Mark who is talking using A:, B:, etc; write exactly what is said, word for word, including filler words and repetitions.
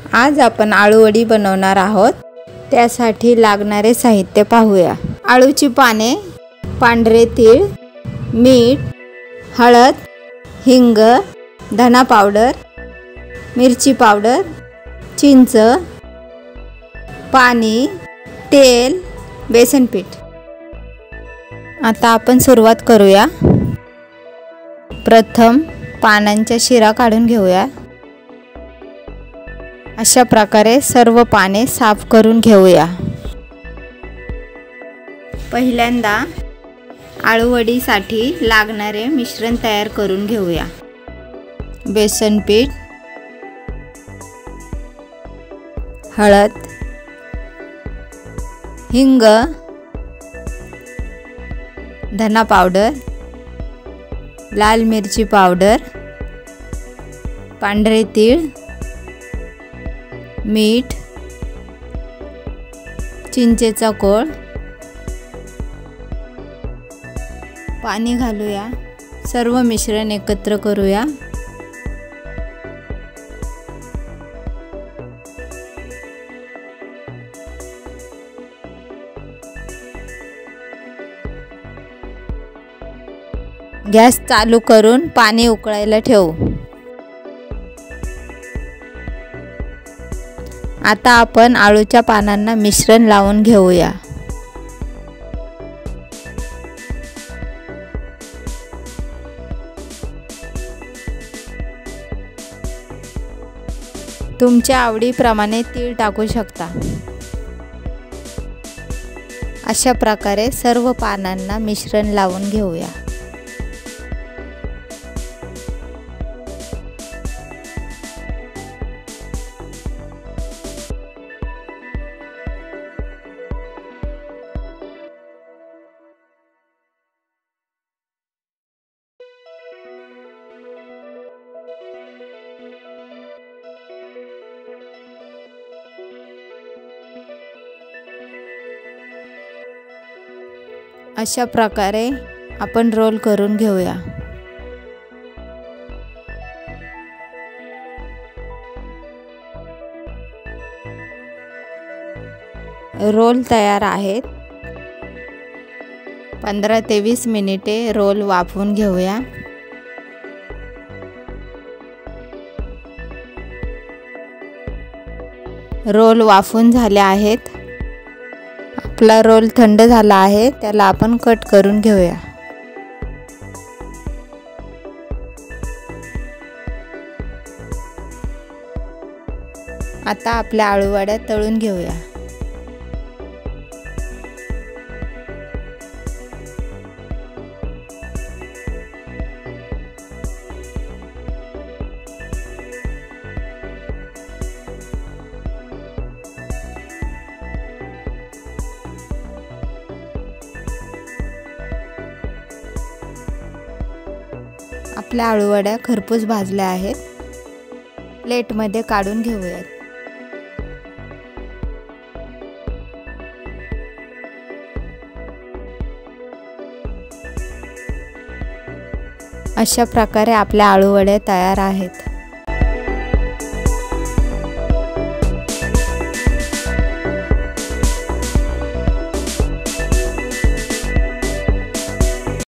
A: आज आपण आळू वडी बनवणार आहोत। त्यासाठी लागणारे साहित्य पाहूया। आळूची पाने, पांढरे तीळ, मीठ, हळद, हिंग, धना पावडर, मिरची पावडर, चिंच, पाणी, तेल, बेसन पीठ। आता आपण सुरुवात करूया। प्रथम पानांच्या शिरा काढून घेऊया। अशा प्रकारे सर्व पाने साफ करून घेऊया। पहिल्यांदा आळू वडीसाठी लागणारे मिश्रण तयार करून घेऊया। बेसन पीठ, हळद, हिंग, धना पावडर, लाल मिरची पावडर, पांढरे तीळ, मीठ, चिंचेचा कोळ, पाणी घालूया। सर्व मिश्रण एकत्र करूया। गॅस चालू करून पाणी उकळायला ठेवू। आता आपण आळूच्या पानांना मिश्रण लावून घेऊया। तुमच्या आवडीप्रमाणे तीळ टाकू शकता। अशा प्रकारे सर्व पानांना मिश्रण लावून घेऊया। अशा प्रकारे आपण रोल करून घेऊया। रोल तयार आहेत। पंधरा ते वीस मिनिटे रोल वाफवून घेऊया। रोल वाफवून झाले आहेत। आपला रोल थंड झाला आहे, त्याला आपण कट करून घेऊया। आता आपल्या आळू वड्या तळून घेऊया। आपल्या आळू वड्या खरपूस भाजल्या आहेत। प्लेटमध्ये काढून घेऊयात। अशा प्रकारे आपल्या आळू वड्या तयार आहेत।